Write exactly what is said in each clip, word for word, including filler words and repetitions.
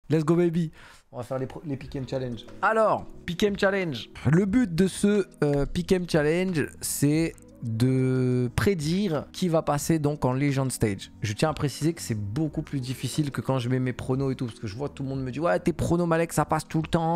Let's go baby. On va faire les, les Pick'em Challenge. Alors, Pick'em Challenge. Le but de ce euh, Pick'em Challenge, c'est de prédire qui va passer donc en Legend Stage. Je tiens à préciser que c'est beaucoup plus difficile que quand je mets mes pronos et tout. Parce que je vois tout le monde me dit « Ouais, tes pronos, Malek, ça passe tout le temps. »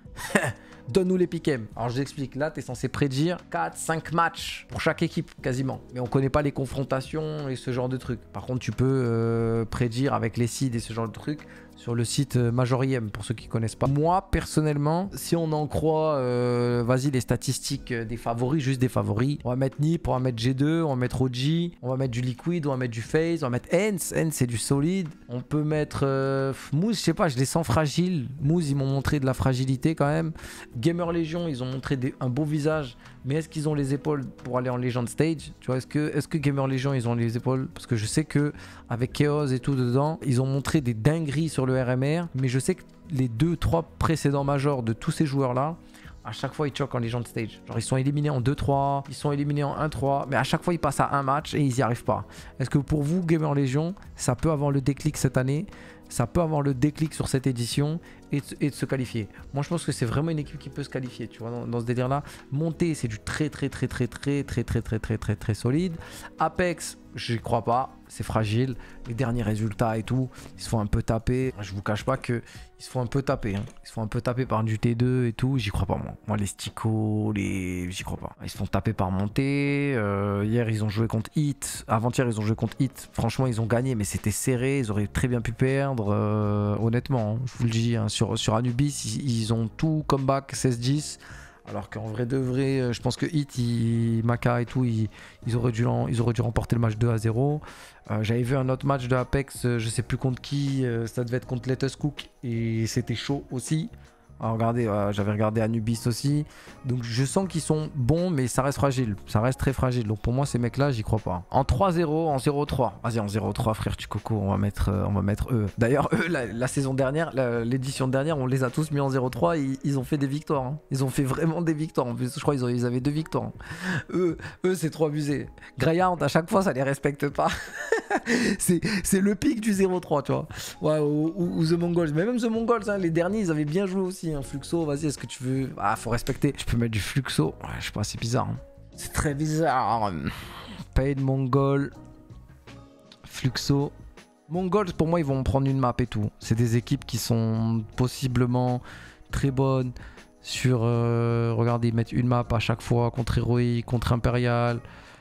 Donne-nous les pick'em. Alors je t'explique, là tu es censé prédire quatre cinq matchs pour chaque équipe quasiment. Mais on connaît pas les confrontations et ce genre de trucs. Par contre tu peux euh, prédire avec les seeds et ce genre de trucs sur le site euh, Majoriem pour ceux qui connaissent pas. Moi personnellement, si on en croit, euh, vas-y les statistiques des favoris, juste des favoris. On va mettre Nip, on va mettre G deux, on va mettre O G, on va mettre du Liquid, on va mettre du FaZe, on va mettre Hens. Hens c'est du solide. On peut mettre euh, Moose, je sais pas, je les sens fragiles. Moose ils m'ont montré de la fragilité quand même. Gamer Legion, ils ont montré des, un beau visage, mais est-ce qu'ils ont les épaules pour aller en Legend Stage? Tu vois, est-ce que, est-ce que Gamer Legion, ils ont les épaules? Parce que je sais que avec Chaos et tout dedans, ils ont montré des dingueries sur le R M R, mais je sais que les deux trois précédents majors de tous ces joueurs-là, à chaque fois ils choquent en Legend Stage. Genre ils sont éliminés en deux trois, ils sont éliminés en un trois, mais à chaque fois ils passent à un match et ils n'y arrivent pas. Est-ce que pour vous, Gamer Legion, ça peut avoir le déclic cette année? Ça peut avoir le déclic sur cette édition et de, et de se qualifier. Moi, je pense que c'est vraiment une équipe qui peut se qualifier, tu vois, dans, dans ce délire-là. Monter, c'est du très, très, très, très, très, très, très, très, très, très, très solide. Apex, je crois pas, c'est fragile. Les derniers résultats et tout, ils se font un peu taper. Je vous cache pas que ils se font un peu taper. Hein. Ils se font un peu taper par du T deux et tout. J'y crois pas, moi. Moi, les Stico, les... j'y crois pas. Ils se font taper par Monté. Euh, hier, ils ont joué contre Hit. Avant-hier, ils ont joué contre Hit. Franchement, ils ont gagné, mais c'était serré. Ils auraient très bien pu perdre. Euh, honnêtement, hein, je vous le dis, hein, sur, sur Anubis, ils, ils ont tout comeback seize dix. Alors qu'en vrai de vrai, je pense que Hit, il, Maka et tout, ils, ils, auraient dû, ils auraient dû remporter le match deux à zéro. Euh, J'avais vu un autre match de Apex, je sais plus contre qui, euh, ça devait être contre Let Us Cook et c'était chaud aussi. Alors regardez, euh, j'avais regardé Anubis aussi. Donc je sens qu'ils sont bons, mais ça reste fragile. Ça reste très fragile. Donc pour moi, ces mecs-là, j'y crois pas. En trois zéro, en zéro trois. Vas-y, en zéro trois, frère, tu coco, on va mettre, euh, on va mettre eux. D'ailleurs, eux, la, la saison dernière, l'édition dernière, on les a tous mis en zéro trois. Ils, ils ont fait des victoires. Hein. Ils ont fait vraiment des victoires. En plus, je crois qu'ils ils avaient deux victoires. Hein. Eux, eux c'est trop abusé. Greyhound, à chaque fois, ça les respecte pas. C'est le pic du zéro trois, tu vois. Ouais, ou, ou, ou The Mongols. Mais même The Mongols, hein, les derniers, ils avaient bien joué aussi. Hein. Fluxo, vas-y, est-ce que tu veux... Ah, faut respecter. Je peux mettre du Fluxo. Ouais, je sais pas, c'est bizarre. Hein. C'est très bizarre. Paid Mongol. Fluxo. Mongols, pour moi, ils vont prendre une map et tout. C'est des équipes qui sont possiblement très bonnes sur... Euh, regardez, ils mettent une map à chaque fois contre Heroic, contre Imperial.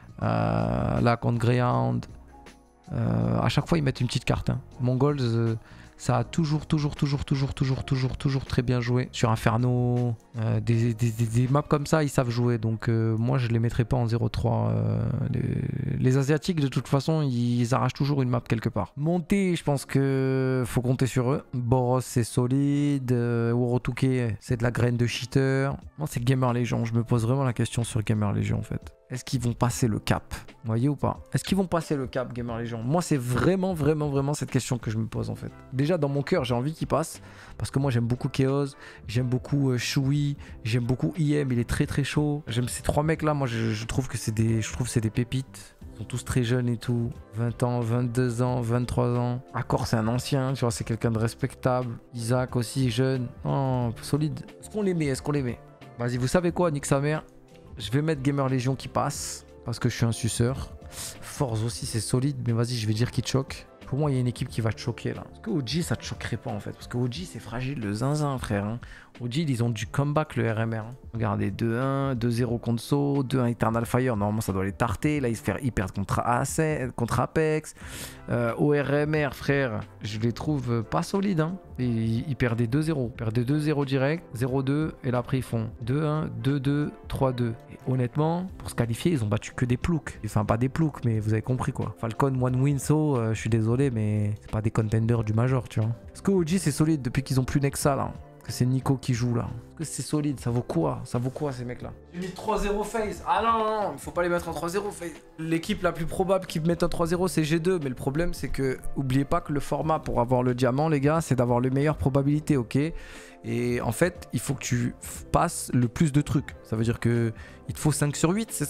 Euh, là, contre Greyhound. Euh, à chaque fois ils mettent une petite carte. Hein. Mongols, euh, ça a toujours, toujours, toujours, toujours, toujours, toujours, toujours très bien joué. Sur Inferno, euh, des, des, des, des maps comme ça, ils savent jouer. Donc euh, moi, je les mettrai pas en zéro trois. Euh, les, les Asiatiques, de toute façon, ils, ils arrachent toujours une map quelque part. Monter, je pense que faut compter sur eux. Boros, c'est solide. Euh, Urotuke, c'est de la graine de cheater. Moi, c'est Gamer Legion. Je me pose vraiment la question sur Gamer Legion, en fait. Est-ce qu'ils vont passer le cap? Vous voyez ou pas? Est-ce qu'ils vont passer le cap, Gamer Legion? Moi, c'est vraiment, vraiment, vraiment cette question que je me pose en fait. Déjà, dans mon cœur, j'ai envie qu'ils passent. Parce que moi, j'aime beaucoup Chaos, j'aime beaucoup euh, Shui, j'aime beaucoup I M, il est très très chaud. J'aime ces trois mecs-là, moi, je, je trouve que c'est des, je trouve que c'est des pépites. Ils sont tous très jeunes et tout. vingt ans, vingt-deux ans, vingt-trois ans. Accor, c'est un ancien, tu vois, c'est quelqu'un de respectable. Isaac aussi, jeune. Oh, solide. Est-ce qu'on les met? Est-ce qu'on les met? Vas-y, vous savez quoi, nique sa mère. Je vais mettre Gamer Legion qui passe parce que je suis un suceur. Force aussi, c'est solide, mais vas-y, je vais dire qu'il te choque. Pour moi, il y a une équipe qui va te choquer là. Parce que O G, ça te choquerait pas en fait. Parce que O G, c'est fragile, le zinzin, frère. Hein. O G, ils ont du comeback, le R M R. Hein. Regardez, deux un, deux zéro contre So, deux un Eternal Fire. Normalement, ça doit les tarter. Là, ils, se faire, ils perdent contre, A C, contre Apex. Euh, au R M R, frère, je les trouve pas solides. Hein. Et ils perdaient deux zéro. Ils perdaient deux zéro direct, zéro deux. Et là, après, ils font deux un, deux deux, trois deux. Et honnêtement, pour se qualifier, ils ont battu que des ploucs. Enfin, pas des ploucs, mais vous avez compris quoi. Falcon, One Win, So, euh, je suis désolé, mais c'est pas des contenders du Major, tu vois. Parce que O G, c'est solide depuis qu'ils ont plus Nexa là. Que c'est Nico qui joue là. Parce que c'est solide, ça vaut quoi? Ça vaut quoi ces mecs là? J'ai mis trois zéro FaZe. Ah non, non, non, il faut pas les mettre en trois zéro FaZe. L'équipe la plus probable qui mette un trois zéro, c'est G deux. Mais le problème, c'est que, oubliez pas que le format pour avoir le diamant, les gars, c'est d'avoir les meilleures probabilités, ok? Et en fait, il faut que tu passes le plus de trucs. Ça veut dire que il te faut cinq sur huit, c'est ça?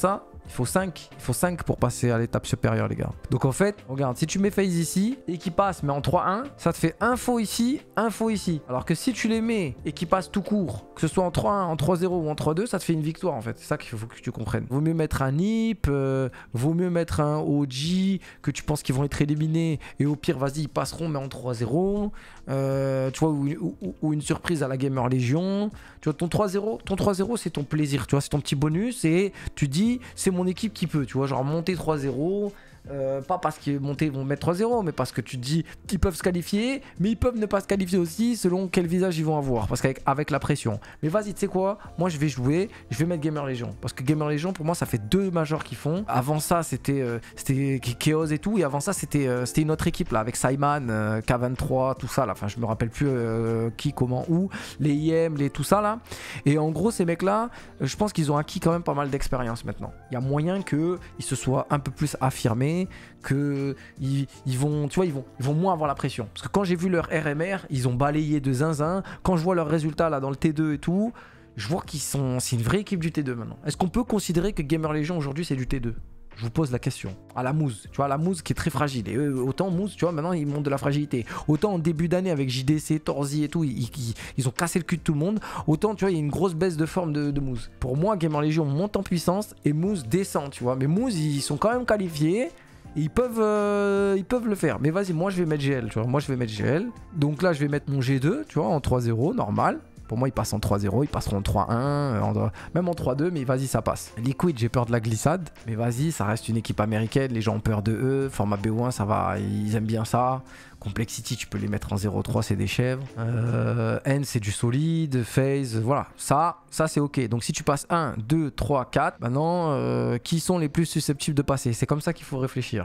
Il faut cinq. Il faut cinq pour passer à l'étape supérieure, les gars. Donc en fait, regarde, si tu mets FaZe ici et qu'il passe, mais en trois un, ça te fait un faux ici, un faux ici. Alors que si tu les mets et qu'ils passent tout court, que ce soit en trois un, en trois zéro ou en trois deux, ça te fait une victoire en fait. C'est ça qu'il faut que tu comprennes. Vaut mieux mettre un Nip, euh, vaut mieux mettre un O G que tu penses qu'ils vont être éliminés et au pire, vas-y, ils passeront, mais en trois zéro. Euh, tu vois, ou, ou, ou une surprise à la Gamer Legion. Tu vois, ton trois zéro, ton trois zéro, c'est ton plaisir, tu vois, c'est ton petit bonus et tu dis, c'est mon équipe qui peut, tu vois, genre monter trois zéro. Euh, pas parce qu'ils monter, vont mettre trois zéro, mais parce que tu te dis qu'ils peuvent se qualifier, mais ils peuvent ne pas se qualifier aussi selon quel visage ils vont avoir, parce qu'avec avec la pression. Mais vas-y, tu sais quoi, moi je vais jouer, je vais mettre Gamer Legion, parce que Gamer Legion pour moi ça fait deux majors qu'ils font. Avant ça c'était euh, c'était Chaos et tout, et avant ça c'était euh, c'était une autre équipe là avec Simon, euh, K vingt-trois, tout ça là. Enfin je me rappelle plus euh, qui, comment, où, les I M, les tout ça là. Et en gros ces mecs là, je pense qu'ils ont acquis quand même pas mal d'expérience maintenant. Il y a moyen que ils se soient un peu plus affirmés, que ils, ils vont tu vois ils vont ils vont moins avoir la pression, parce que quand j'ai vu leur R M R ils ont balayé de zinzin. Quand je vois leurs résultats là dans le T deux et tout, je vois qu'ils sont c'est une vraie équipe du T deux maintenant. Est-ce qu'on peut considérer que Gamer Legion aujourd'hui c'est du T deux? Je vous pose la question. À la Mouze, tu vois, la Mouze qui est très fragile. Et eux, autant Mouze, tu vois, maintenant ils montent de la fragilité. Autant en début d'année avec J D C, Torzi et tout, ils, ils, ils ont cassé le cul de tout le monde. Autant, tu vois, il y a une grosse baisse de forme de, de Mouze. Pour moi, Gamer Legion monte en puissance et Mouze descend, tu vois. Mais Mouze, ils sont quand même qualifiés. Ils peuvent, euh, ils peuvent le faire. Mais vas-y, moi je vais mettre G L, tu vois. Moi je vais mettre G L. Donc là, je vais mettre mon G deux, tu vois, en trois zéro, normal. Pour moi, ils passent en trois zéro, ils passeront en trois un, en, même en trois deux, mais vas-y, ça passe. Liquid, j'ai peur de la glissade, mais vas-y, ça reste une équipe américaine, les gens ont peur de eux. Format B O un, ça va, ils aiment bien ça. Complexity, tu peux les mettre en zéro trois, c'est des chèvres. Euh, N, c'est du solide. FaZe, voilà, ça, ça c'est ok. Donc si tu passes un, deux, trois, quatre, maintenant, euh, qui sont les plus susceptibles de passer? C'est comme ça qu'il faut réfléchir.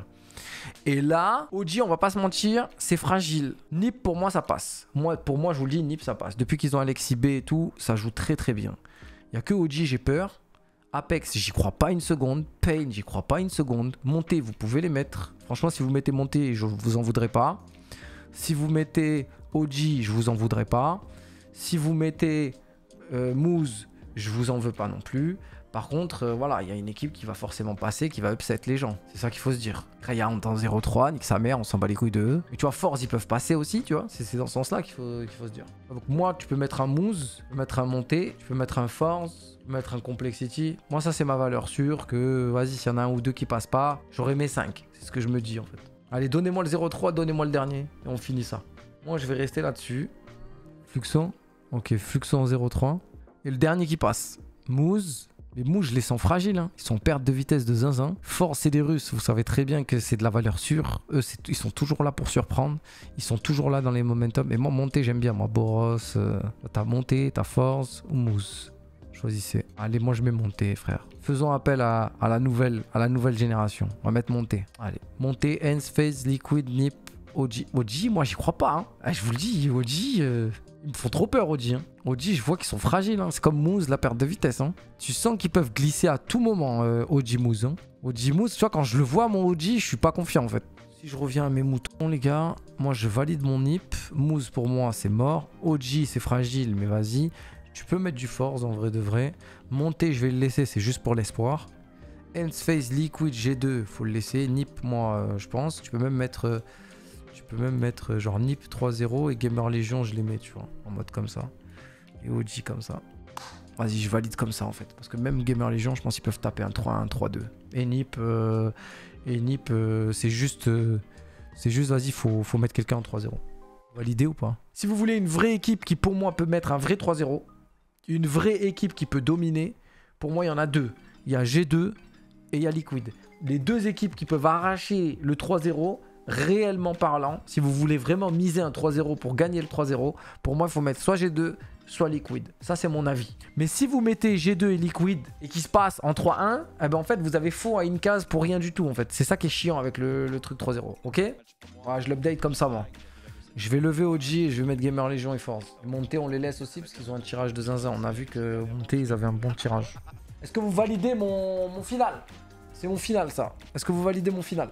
Et là, O G, on va pas se mentir, c'est fragile. Nip, pour moi, ça passe. Moi, pour moi, je vous le dis, Nip, ça passe. Depuis qu'ils ont Alexis B et tout, ça joue très très bien. Il n'y a que O G, j'ai peur. Apex, j'y crois pas une seconde. Pain, j'y crois pas une seconde. Montez, vous pouvez les mettre. Franchement, si vous mettez Montez, je vous en voudrais pas. Si vous mettez O G, je vous en voudrais pas. Si vous mettez euh, Mouze, je vous en veux pas non plus. Par contre, euh, voilà, il y a une équipe qui va forcément passer, qui va upset les gens. C'est ça qu'il faut se dire. Rayant en zéro trois, nique sa mère, on s'en bat les couilles de eux. Mais tu vois, Force, ils peuvent passer aussi, tu vois. C'est dans ce sens-là qu'il faut, qu'il faut se dire. Donc moi, tu peux mettre un Mouze, tu peux mettre un Monté, tu peux mettre un Force, tu peux mettre un Complexity. Moi, ça, c'est ma valeur sûre que, vas-y, s'il y en a un ou deux qui passent pas, j'aurais mes cinq. C'est ce que je me dis, en fait. Allez, donnez-moi le zéro trois, donnez-moi le dernier. Et on finit ça. Moi, je vais rester là-dessus. Fluxon. Ok, Fluxon en zéro trois. Et le dernier qui passe. Mouze. Les Mouze, je les sens fragiles, hein. Ils sont en perte de vitesse de zinzin. Force et des Russes, vous savez très bien que c'est de la valeur sûre. Eux, ils sont toujours là pour surprendre. Ils sont toujours là dans les momentum. Et moi, Monté, j'aime bien. Moi, Boros, euh, t'as Monté, t'as Force ou Mouze. Choisissez. Allez, moi, je mets Monté, frère. Faisons appel à, à, la nouvelle, à la nouvelle génération. On va mettre Monté. Allez. Monté, Hens, FaZe, Liquid, Nip, O G. O G, moi, j'y crois pas. Hein. Ah, je vous le dis, O G... Euh... Ils me font trop peur, O G. Hein. O G, je vois qu'ils sont fragiles. Hein. C'est comme Mouze, la perte de vitesse. Hein. Tu sens qu'ils peuvent glisser à tout moment, euh, O G Mouze. Hein. O G Mouze, tu vois, quand je le vois, mon O G, je suis pas confiant, en fait. Si je reviens à mes moutons, les gars, moi, je valide mon Nip. Mouze, pour moi, c'est mort. O G, c'est fragile, mais vas-y. Tu peux mettre du Force, en vrai de vrai. Monter, je vais le laisser, c'est juste pour l'espoir. Hens, FaZe, Liquid, G deux, faut le laisser. Nip, moi, euh, je pense. Tu peux même mettre... Euh, Tu peux même mettre genre Nip trois zéro et Gamer Legion, je les mets, tu vois, en mode comme ça. Et O G comme ça. Vas-y, je valide comme ça en fait. Parce que même Gamer Legion, je pense qu'ils peuvent taper un trois un, trois deux. Et Nip, euh, et Nip euh, c'est juste, euh, c'est juste, vas-y, faut, faut mettre quelqu'un en trois zéro. Validé ou pas? Si vous voulez une vraie équipe qui, pour moi, peut mettre un vrai trois zéro, une vraie équipe qui peut dominer, pour moi, il y en a deux. Il y a G deux et il y a Liquid. Les deux équipes qui peuvent arracher le trois zéro, réellement parlant, si vous voulez vraiment miser un trois zéro pour gagner le trois zéro, pour moi, il faut mettre soit G deux, soit Liquid. Ça, c'est mon avis. Mais si vous mettez G deux et Liquid et qu'il se passe en trois un, eh ben, en fait, vous avez faux à une case pour rien du tout, en fait. C'est ça qui est chiant avec le, le truc trois zéro, ok? Ouais, je l'update comme ça, moi. Je vais lever O G et je vais mettre Gamer Legion et Force. Monter, on les laisse aussi parce qu'ils ont un tirage de zinzin. On a vu que Monter, ils avaient un bon tirage. Est-ce que vous validez mon, mon final? C'est mon final, ça. Est-ce que vous validez mon final?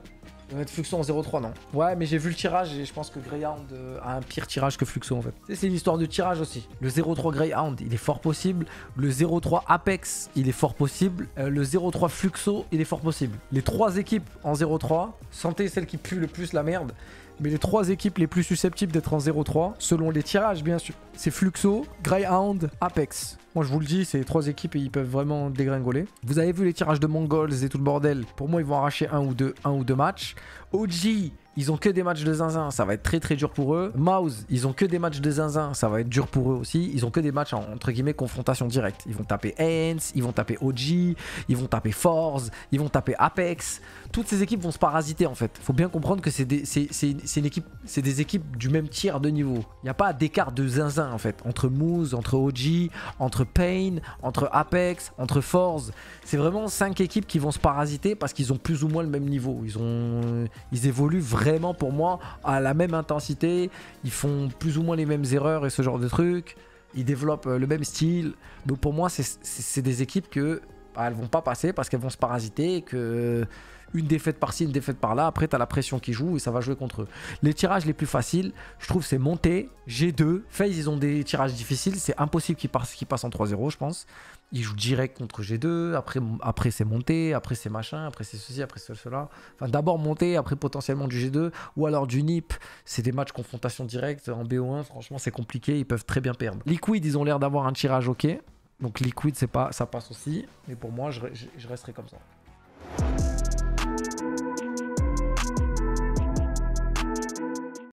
Ils vont mettre Fluxo en zéro trois, non? Ouais, mais j'ai vu le tirage et je pense que Greyhound euh, a un pire tirage que Fluxo en fait. C'est une histoire de tirage aussi. Le zéro trois Greyhound, il est fort possible. Le zéro trois Apex, il est fort possible. Euh, le zéro trois Fluxo, il est fort possible. Les trois équipes en zéro trois, Santé celle qui pue le plus la merde. Mais les trois équipes les plus susceptibles d'être en zéro trois, selon les tirages bien sûr, c'est Fluxo, Greyhound, Apex. Moi je vous le dis, c'est les trois équipes et ils peuvent vraiment dégringoler. Vous avez vu les tirages de Mongols et tout le bordel. Pour moi ils vont arracher un ou deux, un ou deux matchs. O G, ils ont que des matchs de zinzin, ça va être très très dur pour eux. Mouse, ils ont que des matchs de zinzin, ça va être dur pour eux aussi. Ils ont que des matchs en, entre guillemets confrontation directe. Ils vont taper Ants, ils vont taper O G, ils vont taper Force, ils vont taper Apex. Toutes ces équipes vont se parasiter en fait. Faut bien comprendre que c'est des, une équipe, c'est des équipes du même tiers de niveau. Il n'y a pas d'écart de zinzin en fait entre Moose, entre O G, entre Pain, entre Apex, entre Force. C'est vraiment cinq équipes qui vont se parasiter parce qu'ils ont plus ou moins le même niveau. Ils ont, ils évoluent vraiment pour moi à la même intensité. Ils font plus ou moins les mêmes erreurs et ce genre de trucs. Ils développent le même style. Donc pour moi, c'est des équipes que bah, elles vont pas passer parce qu'elles vont se parasiter et que une défaite par-ci, une défaite par-là. Après, tu as la pression qui joue et ça va jouer contre eux. Les tirages les plus faciles, je trouve, c'est Monté, G deux. FaZe, ils ont des tirages difficiles. C'est impossible qu'ils passent, qu'ils passent en trois zéro, je pense. Ils jouent direct contre G deux. Après, après c'est Monté. Après, c'est machin. Après, c'est ceci. Après, c'est cela. Enfin, d'abord Monté. Après, potentiellement du G deux. Ou alors du N I P. C'est des matchs confrontation directe. En B O un, franchement, c'est compliqué. Ils peuvent très bien perdre. Liquid, ils ont l'air d'avoir un tirage OK. Donc Liquid, c'est pas, ça passe aussi. Mais pour moi, je, je, je resterai comme ça.